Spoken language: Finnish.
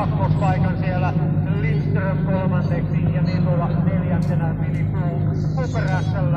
kakkospaikan siellä. Lindström kolmanneksi ja Netola neljäntenä Vili Puu perässä.